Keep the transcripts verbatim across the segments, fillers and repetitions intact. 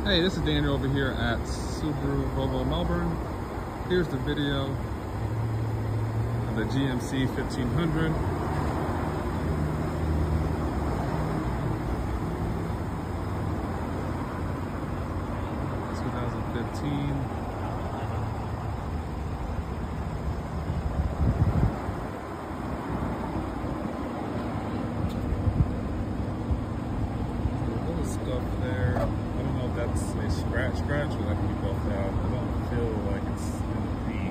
Hey, this is Daniel over here at Subaru Volvo Melbourne. Here's the video of the G M C fifteen hundred. twenty fifteen. A little scuff there. I don't know if that's a scratch scratch or that can be buffed out. I don't feel like it's in the paint.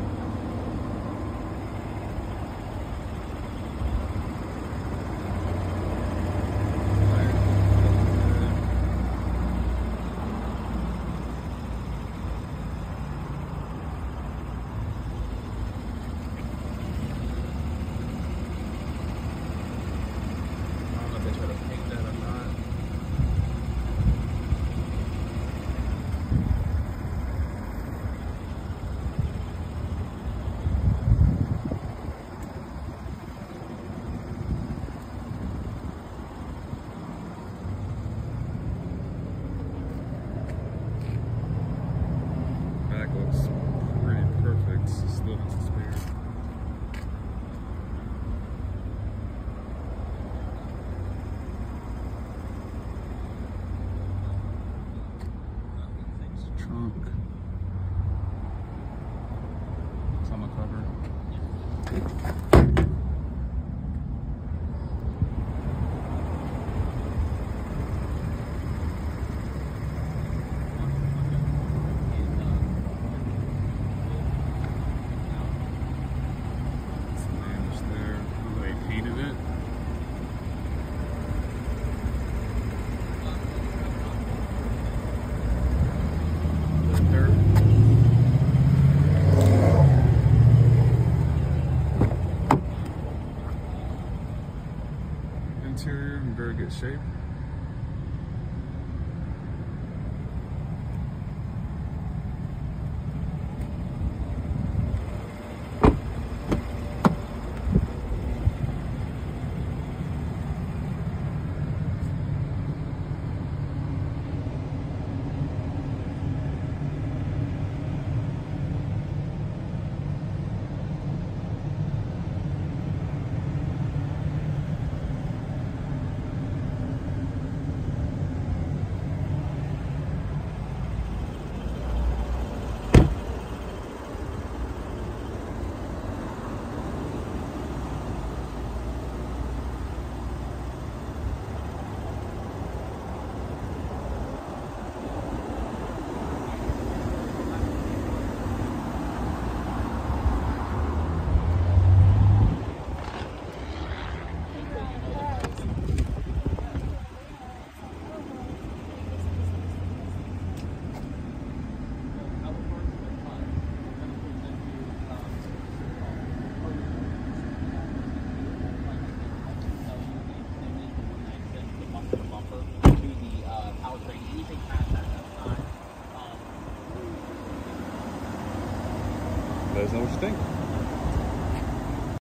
Looks pretty perfect, still needs to spare. Trunk. It's on the cover. Interior in very good shape. Let us know what you think.